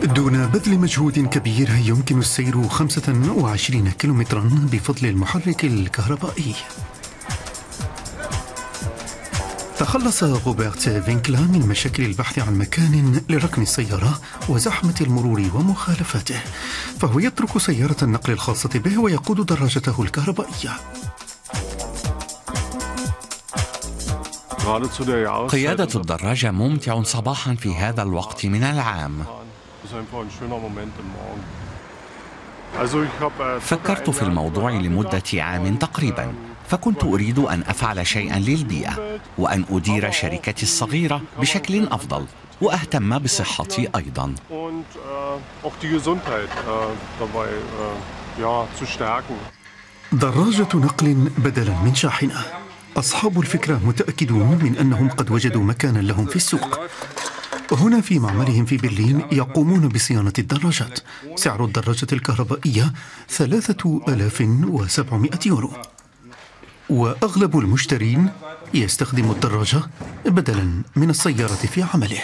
دون بذل مجهود كبير يمكن السير 25 كيلومترا بفضل المحرك الكهربائي. تخلص روبرت فينكلا من مشاكل البحث عن مكان لركن السيارة وزحمة المرور ومخالفاته، فهو يترك سيارة النقل الخاصة به ويقود دراجته الكهربائية. قيادة الدراجة ممتع صباحا في هذا الوقت من العام. فكرت في الموضوع لمدة عام تقريبا، فكنت أريد أن أفعل شيئا للبيئة وأن أدير شركتي الصغيرة بشكل أفضل وأهتم بصحتي أيضا. دراجة نقل بدلا من شاحنة. أصحاب الفكرة متأكدون من أنهم قد وجدوا مكانا لهم في السوق. هنا في معملهم في برلين يقومون بصيانة الدراجات. سعر الدراجة الكهربائية 3700 يورو، وأغلب المشترين يستخدم الدراجة بدلا من السيارة في عمله.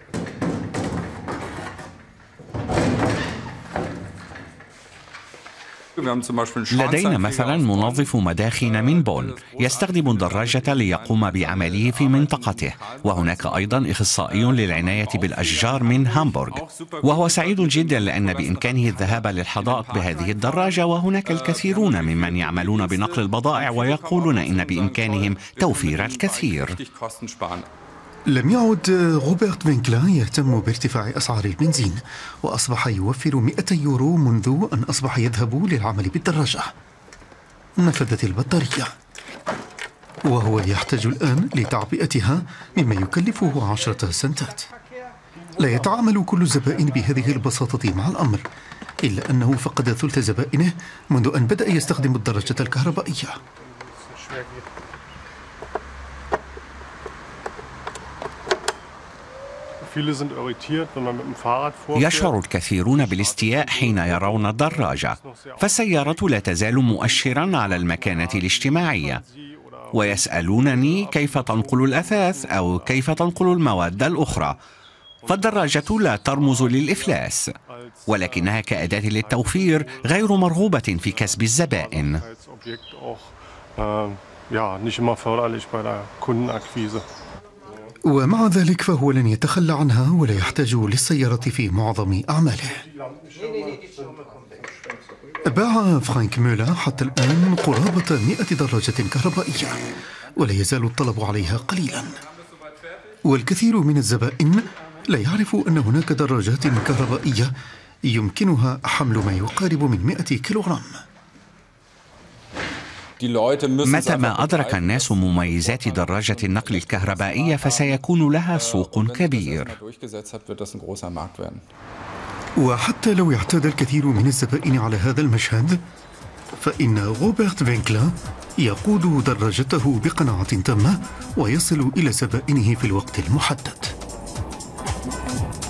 لدينا مثلا منظف مداخن من بون يستخدم الدراجة ليقوم بعمله في منطقته، وهناك أيضا إخصائي للعناية بالأشجار من هامبورغ، وهو سعيد جدا لأن بإمكانه الذهاب للحدائق بهذه الدراجة. وهناك الكثيرون ممن يعملون بنقل البضائع ويقولون إن بإمكانهم توفير الكثير. لم يعد روبرت فينكلا يهتم بارتفاع أسعار البنزين، وأصبح يوفر 200 يورو منذ أن أصبح يذهب للعمل بالدراجة. نفذت البطارية وهو يحتاج الآن لتعبئتها، مما يكلفه 10 سنتات. لا يتعامل كل الزبائن بهذه البساطة مع الأمر، إلا أنه فقد ثلث زبائنه منذ أن بدأ يستخدم الدراجة الكهربائية. يشعر الكثيرون بالاستياء حين يرون الدراجة، فالسيارة لا تزال مؤشرا على المكانة الاجتماعية، ويسألونني كيف تنقل الأثاث أو كيف تنقل المواد الأخرى. فالدراجة لا ترمز للإفلاس، ولكنها كأداة للتوفير غير مرغوبة في كسب الزبائن. ومع ذلك فهو لن يتخلى عنها ولا يحتاج للسيارة في معظم أعماله. باع فرانك ميولا حتى الآن قرابة 100 دراجة كهربائية، ولا يزال الطلب عليها قليلا. والكثير من الزبائن لا يعرفوا أن هناك دراجات كهربائية يمكنها حمل ما يقارب من 100 كيلوغرام. متى ما أدرك الناس مميزات دراجة النقل الكهربائية فسيكون لها سوق كبير. وحتى لو اعتاد الكثير من الزبائن على هذا المشهد، فإن روبرت فينكلا يقود دراجته بقناعة تامة ويصل إلى زبائنه في الوقت المحدد.